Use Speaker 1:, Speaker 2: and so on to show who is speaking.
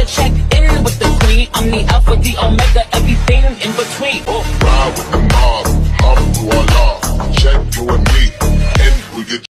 Speaker 1: to check in with the queen. I'm the alpha, the omega, everything in between.
Speaker 2: Ride with the mob, Alhamdulillah. Check you and me.